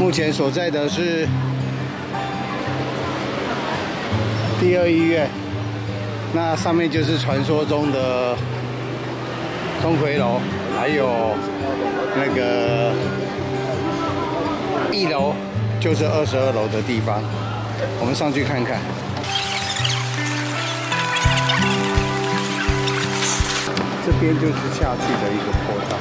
目前所在的是第2医院，那上面就是传说中的钟馗楼，还有那个1楼就是22楼的地方，我们上去看看。这边就是下去的一个坡道。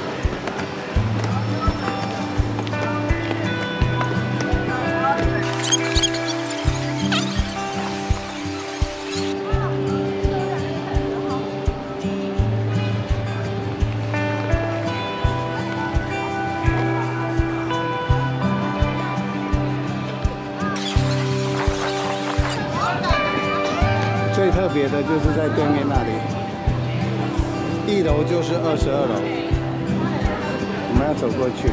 最特别的就是在对面那里，1楼就是22楼，我们要走过去，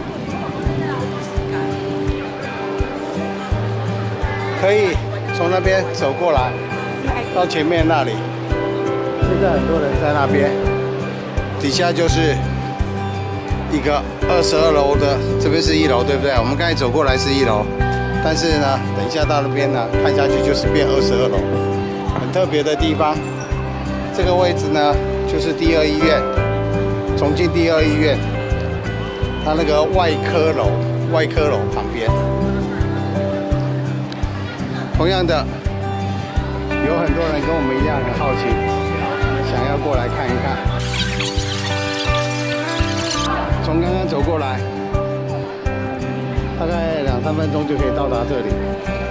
可以从那边走过来，到前面那里。现在很多人在那边，底下就是一个22楼的，这边是1楼，对不对？我们刚才走过来是1楼，但是呢，等一下到那边呢，看下去就是变22楼。 很特别的地方，这个位置呢，就是第2医院，重庆第2医院，它那个外科楼旁边。同样的，有很多人跟我们一样很好奇，想要过来看一看。从刚刚走过来，大概2、3分钟就可以到达这里。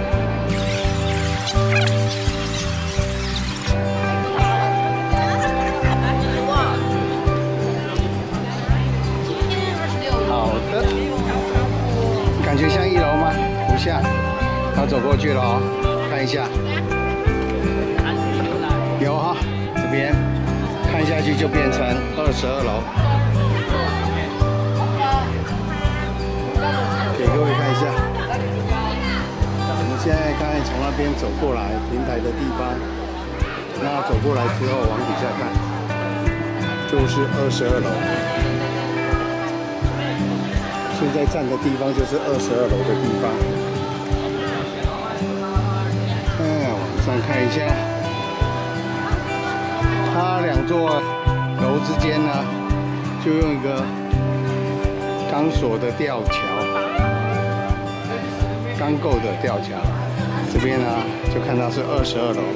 感觉像1楼吗？不像，要走过去了哦，看一下，有哈，这边看下去就变成22楼，给各位看一下。我们现在刚才从那边走过来，平台的地方，那走过来之后往底下看，就是22楼。 现在站的地方就是22楼的地方。往上看一下，它2座楼之间呢，就用一个钢索的吊桥，钢构的吊桥。这边呢，就看到是22楼。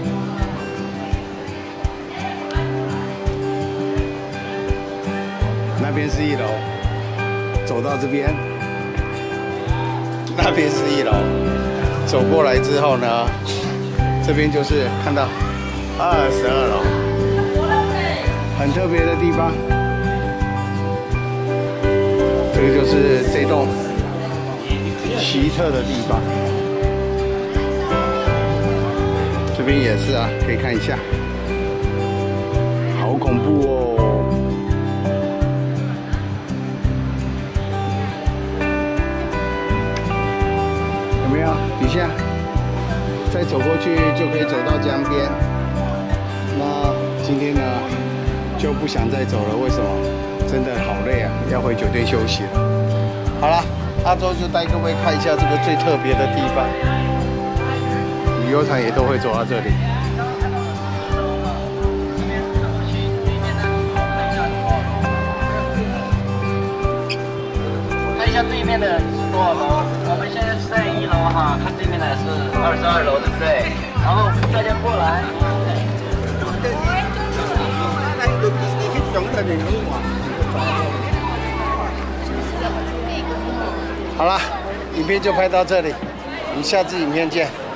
那边是1楼。 走到这边，那边是1楼。走过来之后呢，这边就是看到22楼，很特别的地方。这个就是这栋奇特的地方。这边也是啊，可以看一下，好恐怖哦。 底下再走过去就可以走到江边。那今天呢就不想再走了，为什么？真的好累啊，要回酒店休息了。好了，阿周就带各位看一下这个最特别的地方。旅游团也都会走到这里。 看一下对面的是多少楼？我们现在是在1楼哈，看对面的是22楼，对不对？然后大家过来。 好了，影片就拍到这里，我们下支影片见。